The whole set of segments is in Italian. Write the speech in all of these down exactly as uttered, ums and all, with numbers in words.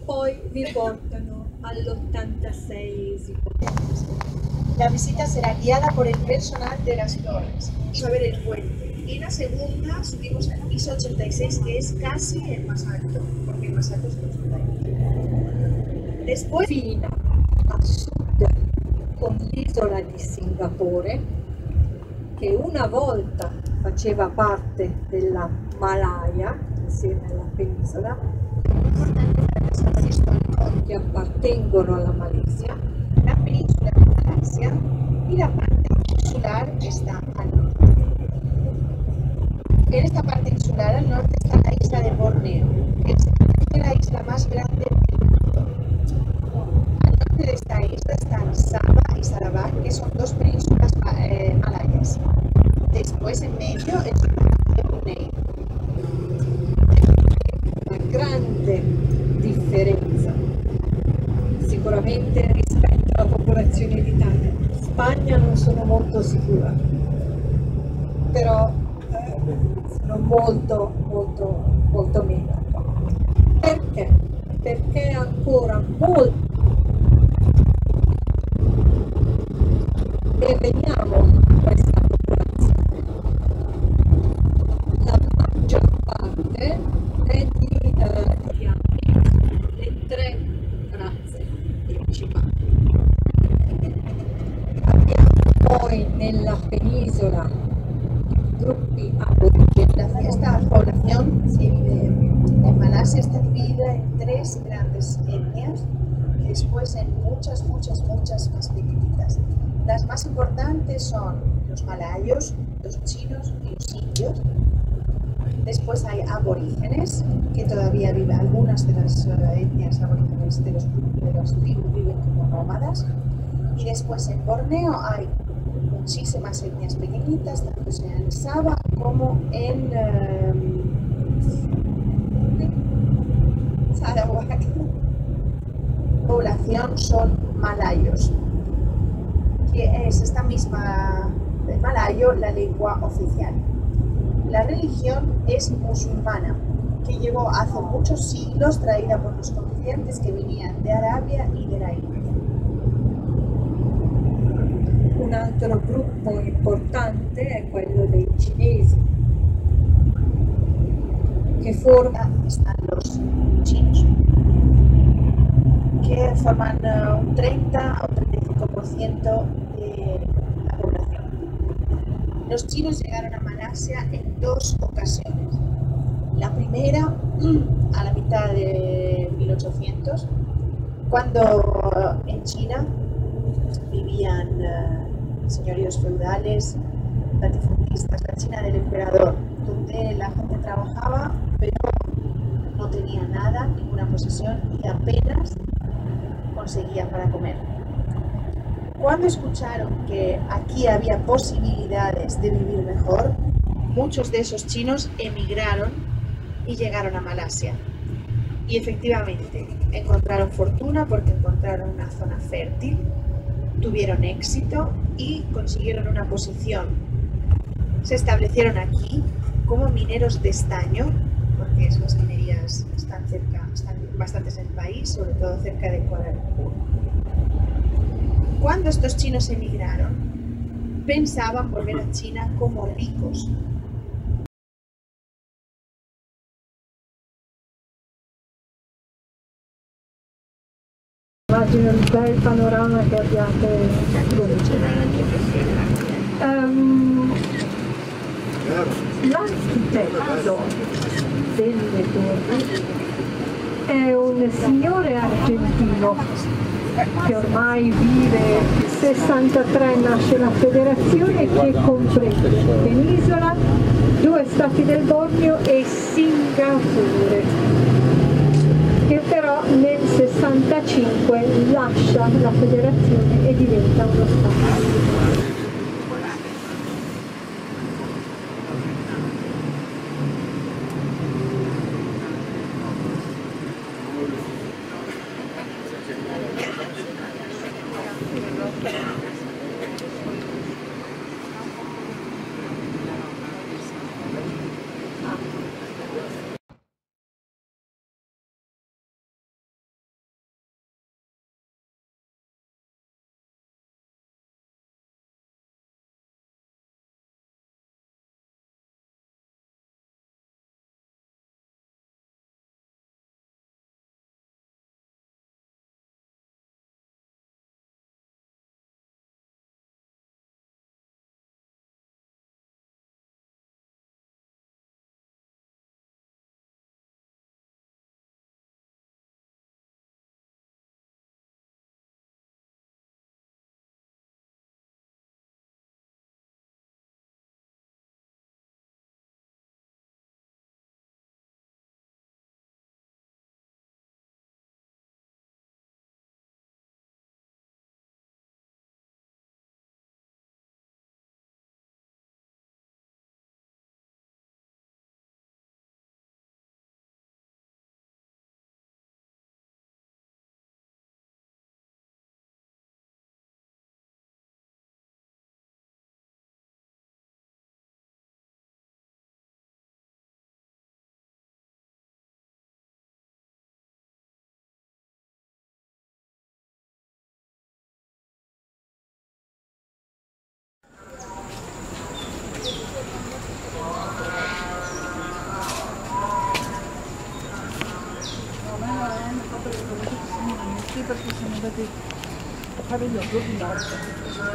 poi vi portano all'ottantaseiesimo. La visita será guiada por el personal de las torres. Vamos a ver el puente. En la segunda subimos al piso ochenta y seis, que es casi el más alto, porque el más alto es el ochenta y uno. Después, Fino a sud con l'isola di Singapore, che una volta faceva parte della Malaya, insieme alla penisola, che appartengono alla Malesia, la península de Malasia y la parte insular está al norte. En esta parte insular al norte está la isla de Borneo, que es la tercera isla más grande del mundo. Al norte de esta isla están Sabah y Sarawak, que son dos penínsulas eh, malayas. Después, en medio, el sultanato de Brunei. una grande differenza sicuramente rispetto alla popolazione d'Italia. Spagna non sono molto sicura, però eh, sono molto molto molto meno. Perché? Perché ancora molto e veniamo a questa popolazione. La maggior parte è di eh, le tre razze principali. Abbiamo poi nella penisola gruppi aborigeni. La fiesta población se divide en Malasia, está dividida en tres grandes etnias, y después en muchas, muchas, muchas más pequeñitas. Las más importantes son los malayos, los chinos y los indios. Después hay aborígenes, que todavía viven, algunas de las uh, etnias aborígenes de los, de los tribus viven como nómadas. Y después en Borneo hay muchísimas etnias pequeñitas, tanto sea en Sabah como en um, Sarawak. La población son malayos, que es esta misma de malayo la lengua oficial. La religión es musulmana, que llegó hace muchos siglos traída por los comerciantes que venían de Arabia y de la India. Un altro gruppo importante è quello dei cinesi, che forma Están los chinos, que forman uh, un treinta o treinta y cinco por ciento de la población. Los chinos llegaron a Malasia en dos ocasiones. La primera, a la mitad de mil ochocientos, cuando en China vivían uh, señoríos feudales, latifundistas, la China del emperador, donde la gente trabajaba pero no tenía nada, ninguna posesión y apenas conseguía para comer. Cuando escucharon que aquí había posibilidades de vivir mejor, muchos de esos chinos emigraron y llegaron a Malasia. Y efectivamente, encontraron fortuna porque encontraron una zona fértil, tuvieron éxito y consiguieron una posición. Se establecieron aquí como mineros de estaño, porque las minerías están cerca, están bastantes en el país, sobre todo cerca de Kuala Lumpur. Cuando estos chinos emigraron, pensaban volver a China como ricos. Immagino il bel panorama che abbiate um, l'architetto delle torri è un signore argentino che ormai vive sessantatré, nasce la federazione che comprende Penisola, due stati del Borneo e Singapore, che però nel sessantacinque lascia la federazione e diventa uno stato. tutti meraviglioso di notte.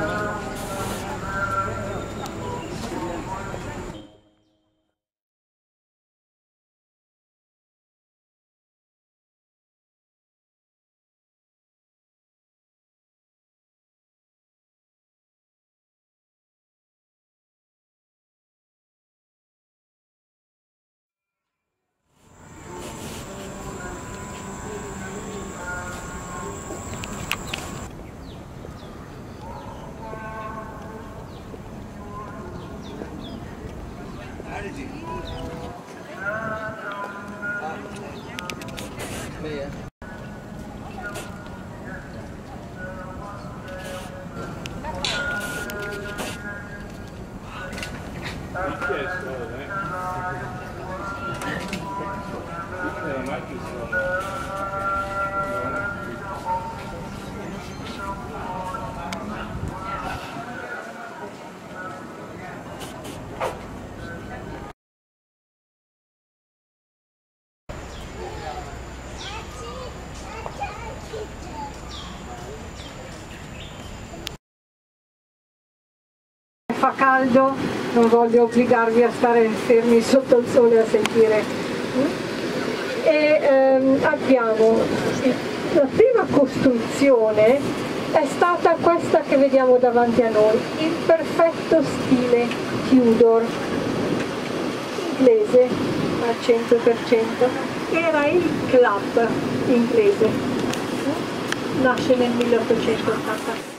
Fa caldo, non voglio obbligarvi a stare fermi sotto il sole a sentire. E ehm, abbiamo la prima costruzione è stata questa che vediamo davanti a noi, il perfetto stile Tudor, inglese al cento per cento, era il club inglese, nasce nel milleottocentottanta.